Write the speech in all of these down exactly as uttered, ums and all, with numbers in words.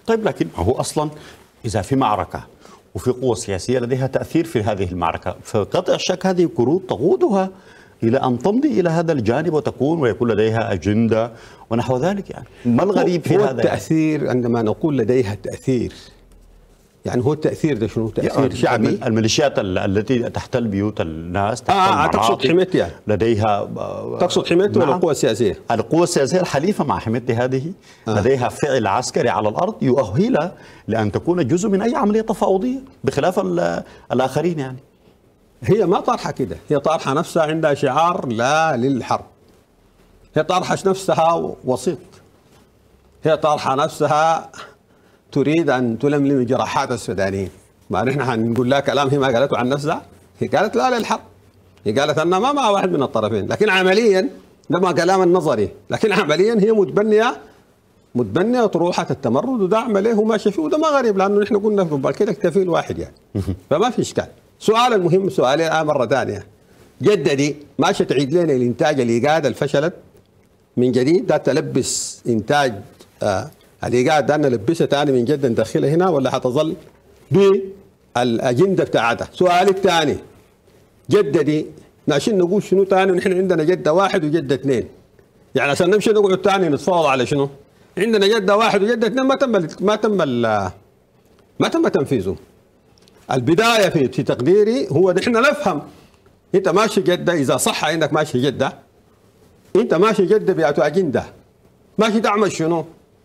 طيب لكن هو أصلا إذا في معركة وفي قوة سياسية لديها تأثير في هذه المعركة، فقطع الشك هذه كروت تقودها إلى أن تمضي إلى هذا الجانب وتكون ويكون لديها أجندة ونحو ذلك. يعني ما الغريب في هو هذا؟ التأثير يعني عندما نقول لديها تأثير، يعني هو التأثير ده شنو؟ تأثير شعبي. الميليشيات التي تحتل بيوت الناس، تحتل آه تقصد حميتي يعني. لديها تقصد حميتي ولا القوى السياسية؟ القوى السياسية الحليفة مع حميتي هذه آه. لديها فعل عسكري على الأرض يؤهلها لأن تكون جزء من أي عملية تفاوضية بخلاف الآخرين. يعني هي ما طارحة كده، هي طارحة نفسها عندها شعار لا للحرب، هي طارحة نفسها وسيط، هي طارحة نفسها تريد أن تلملم جراحات السودانيين. ما نحن هنقول لها كلام هي ما قالته عن نفسها، هي قالت لا للحرب، هي قالت أن ما مع واحد من الطرفين، لكن عمليا ده ما كلام النظري، لكن عمليا هي متبنية متبنية طروحة التمرد، وده عمليه وماشي فيه، وده ما غريب لأنه نحن قلنا في كده كفيل واحد يعني فما في إشكال. سؤال المهم سؤالي الآن مرة ثانية، جدة دي ماشية تعيد لنا الإنتاج الإيجاد اللي فشلت من جديد، ده تلبس إنتاج آه الإيجاد ده نلبسها ثاني من جدة ندخلها هنا، ولا حتظل بالأجندة بتاعتها؟ سؤالي الثاني، جدة دي ناشين نقول شنو ثاني؟ ونحن عندنا جدة واحد وجدة اثنين، يعني عشان نمشي نقعد ثاني نتفاوض على شنو؟ عندنا جدة واحد وجدة اثنين ما تم ما تم ما تم تنفيذه. البداية في في تقديري هو نحن نفهم انت ماشي جدة، اذا صح انك ماشي جدة انت ماشي جدة بيعتو اجندة، ماشي تعمل شنو؟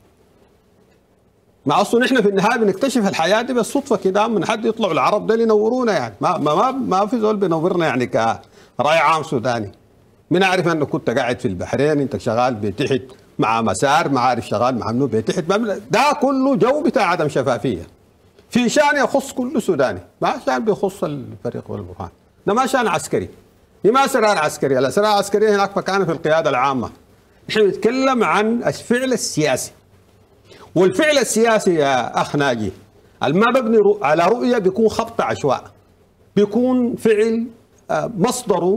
مع اصله نحن في النهاية بنكتشف الحياة دي بالصدفة كده، من حد يطلعوا العرب ده ينورونا، يعني ما ما ما في زول بينورنا يعني كرأي عام سوداني. من اعرف انك كنت قاعد في البحرين، انت شغال بتحت مع مسار، ما عارف شغال مع منو بتحت، ده كله جو بتاع عدم شفافية في شأن يخص كل سوداني، ما شأن بيخص الفريق والبرهان، ده ما شأن عسكري، دي ما أسرار عسكرية، الأسرار العسكرية هناك مكانها في القيادة العامة. نحن نتكلم عن الفعل السياسي، والفعل السياسي يا أخ ناجي الما ببني على رؤية بيكون خبط عشواء، بيكون فعل مصدره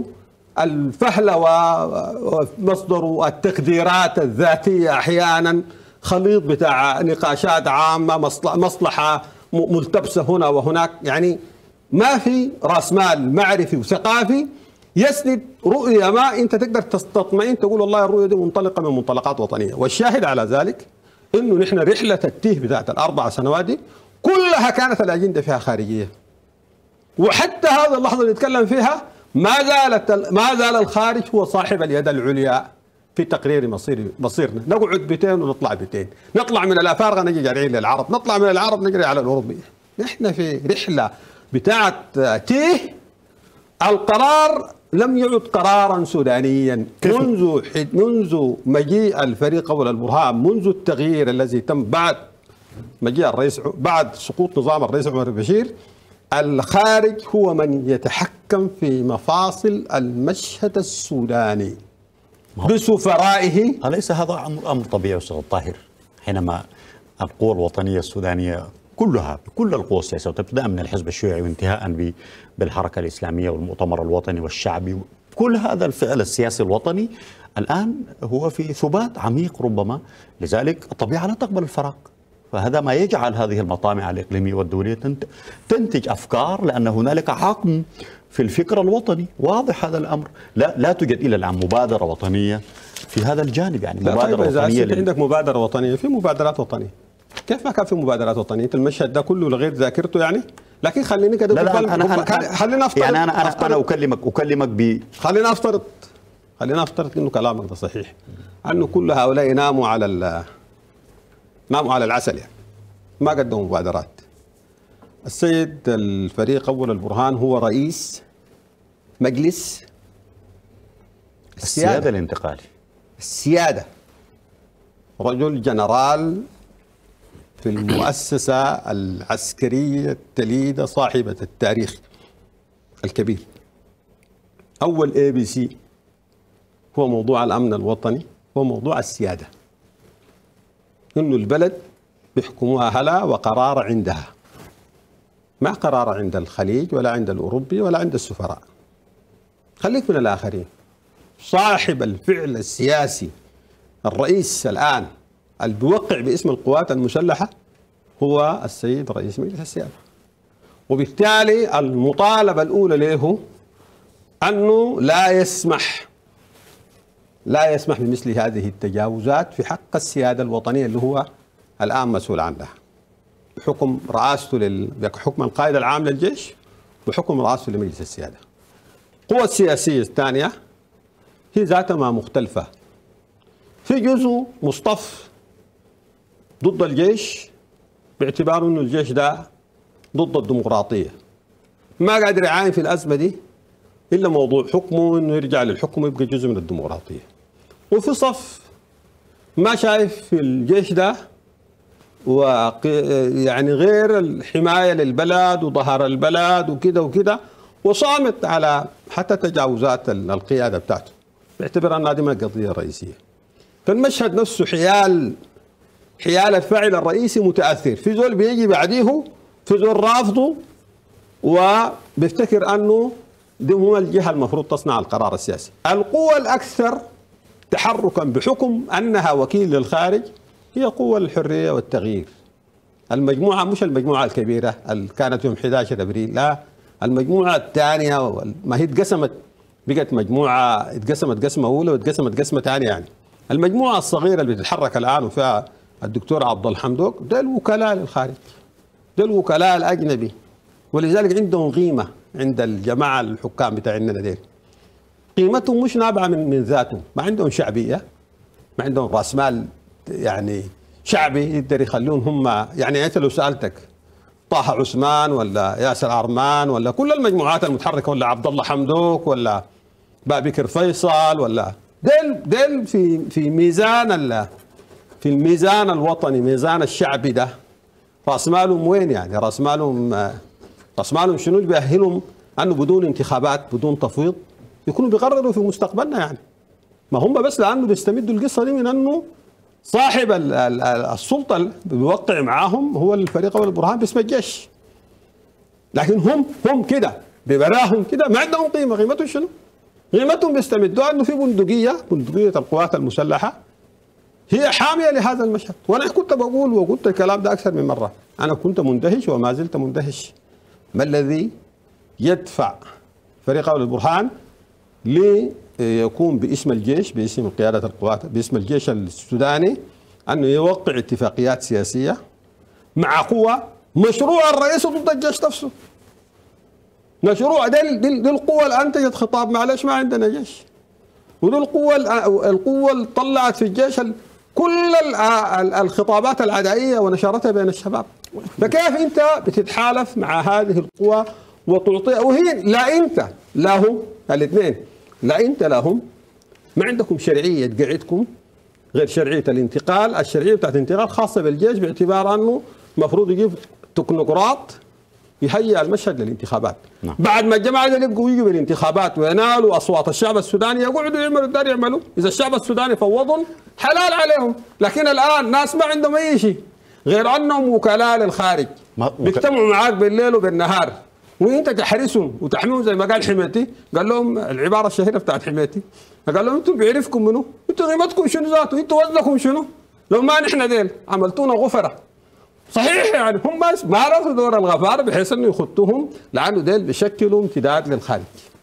الفهلوة ومصدره التقديرات الذاتية، أحيانا خليط بتاع نقاشات عامة، مصلحة ملتبسة هنا وهناك، يعني ما في راس مال معرفي وثقافي يسند رؤية ما انت تقدر تستطمئن تقول والله الرؤية دي منطلقة من منطلقات وطنية. والشاهد على ذلك انه نحن رحلة التيه بتاعت الاربع سنوات دي كلها كانت الاجندة فيها خارجية، وحتى هذه اللحظة اللي نتكلم فيها ما زالت ما زال الخارج هو صاحب اليد العليا في تقرير مصير مصيرنا، نقعد بيتين ونطلع بيتين، نطلع من الافارقه نجي جارعين للعرب، نطلع من العرب نجري على الاوروبي. نحن في رحله بتاعت تيه، القرار لم يعد قرارا سودانيا منذ منذ مجيء الفريق اول البرهان، منذ التغيير الذي تم بعد مجيء الرئيس بعد سقوط نظام الرئيس عمر البشير. الخارج هو من يتحكم في مفاصل المشهد السوداني بسفرائه. أليس هذا أمر طبيعي أستاذ الطاهر حينما القوى الوطنية السودانية كلها بكل القوى السياسية وتبدأ من الحزب الشيوعي وانتهاء بالحركة الإسلامية والمؤتمر الوطني والشعبي، كل هذا الفعل السياسي الوطني الآن هو في ثبات عميق ربما، لذلك الطبيعة لا تقبل الفراغ، فهذا ما يجعل هذه المطامع الإقليمية والدولية تنتج أفكار، لأن هنالك عقم في الفكر الوطني، واضح هذا الأمر. لا لا توجد إلى الآن مبادرة وطنية في هذا الجانب، يعني مبادرة طيب وطنية. إذا عندك مبادرة وطنية، في مبادرات وطنية، كيف ما كان في مبادرات وطنية؟ انت المشهد ده كله لغير ذاكرته يعني. لكن خليني كده، لا لا أنا أنا خلينا افترض يعني أنا أنا, أنا أكلمك أكلمك ب خلينا افترض خلينا افترض إنه كلامك ده صحيح، أنه كل هؤلاء ناموا على ال ناموا على العسل، يعني ما قدموا مبادرات. السيد الفريق أول البرهان هو رئيس مجلس السيادة, السيادة الانتقالي، السيادة، رجل جنرال في المؤسسة العسكرية التليدة صاحبة التاريخ الكبير. أول اي بي سي هو موضوع الأمن الوطني، هو موضوع السيادة، إنه البلد بيحكموها هلا وقرار عندها، ما قرار عند الخليج ولا عند الأوروبي ولا عند السفراء. خليك من الآخرين. صاحب الفعل السياسي الرئيس الآن اللي بيوقع باسم القوات المسلحة هو السيد رئيس مجلس السيادة. وبالتالي المطالبة الأولى له أنه لا يسمح لا يسمح بمثل هذه التجاوزات في حق السيادة الوطنية اللي هو الآن مسؤول عنها بحكم رئاسته لل... بحكم القائد العام للجيش بحكم رئاسته لمجلس السيادة. القوى السياسية الثانية هي ذاتها ما مختلفة، في جزء مصطف ضد الجيش باعتبار انه الجيش ده ضد الديمقراطية، ما قادر يعاين في الأزمة دي إلا موضوع حكمه إنه يرجع للحكم ويبقى جزء من الديمقراطية. وفي صف ما شايف في الجيش ده ويعني غير الحماية للبلد وظهر البلد وكده وكده، وصامت على حتى تجاوزات القيادة بتاعته باعتبار أنها دي ما القضية الرئيسية. فالمشهد نفسه حيال حيال الفاعل الرئيسي متأثر، في زول بيجي بعديه، في زول رافضه وبيفتكر أنه دي هو الجهة المفروض تصنع القرار السياسي. القوة الأكثر تحركا بحكم أنها وكيل للخارج هي قوة الحرية والتغيير. المجموعة مش المجموعة الكبيرة اللي كانت يوم أحد عشر أبريل، لا، المجموعة الثانية ما هي اتقسمت، بقت مجموعة اتقسمت قسمة أولى واتقسمت قسمة ثانية. يعني المجموعة الصغيرة اللي بتتحرك الآن وفيها الدكتور عبد الحمدوك ده الوكلاء للخارج، ده الوكلاء الأجنبي، ولذلك عندهم قيمة عند الجماعة الحكام بتاعنا ديل. قيمتهم مش نابعة من من ذاتهم، ما عندهم شعبية، ما عندهم راس مال يعني شعبي يقدر يخلون هم. يعني انت لو سالتك طه عثمان ولا ياسر عرمان ولا كل المجموعات المتحركه ولا عبد الله حمدوك ولا بابكر فيصل ولا ديل ديل في في ميزان في الميزان الوطني، ميزان الشعبي ده راس مالهم وين؟ يعني راس مالهم راس مالهم شنو اللي بيأهلهم انه بدون انتخابات بدون تفويض يكونوا بيقرروا في مستقبلنا؟ يعني ما هم بس لانه بيستمدوا القصه دي من انه صاحب السلطه اللي بيوقع معاهم هو الفريق اول البرهان باسم الجيش، لكن هم هم كده ببراهم كده ما عندهم قيمه. قيمتهم شنو؟ قيمتهم بيستمدوا انه في بندقيه بندقيه القوات المسلحه هي حاميه لهذا المشهد. وانا كنت بقول وقلت الكلام ده اكثر من مره، انا كنت مندهش وما زلت مندهش ما الذي يدفع فريق اول البرهان ليكون باسم الجيش باسم قياده القوات باسم الجيش السوداني انه يوقع اتفاقيات سياسيه مع قوى مشروع الرئيس ضد الجيش نفسه. مشروع دي, دي, دي القوة اللي انتجت خطاب معلش ما عندنا جيش، ودي القوة القوة اللي طلعت في الجيش كل الخطابات العدائية ونشرتها بين الشباب. فكيف انت بتتحالف مع هذه القوى وتعطيها وهي لا انت لا هم الاثنين لا انت لا هم ما عندكم شرعية تقعدكم غير شرعية الانتقال، الشرعية بتاعت الانتقال خاصة بالجيش باعتبار انه المفروض يجيب تكنوقراط يهيئ المشهد للانتخابات. نعم. بعد ما الجماعه اللي يبقوا يجوا بالانتخابات وينالوا اصوات الشعب السوداني يقعدوا يعملوا الدار يعملوا، اذا الشعب السوداني فوضهم حلال عليهم، لكن الان ناس ما عندهم اي شيء غير انهم وكلاء للخارج بيجتمعوا معاك بالليل وبالنهار وانت تحرسهم وتحميهم زي ما قال حميتي، قال لهم العباره الشهيره بتاعت حميتي، قال لهم انتم بيعرفكم منو؟ انتم قيمتكم شنو ذاته؟ انتم وزنكم شنو؟ لو ما نحن ديل عملتونا غفره. صحيح يعني هم ما عرفوا دور الغفار بحيث انه يخطوهم لانه ديل بيشكلوا امتداد للخارج.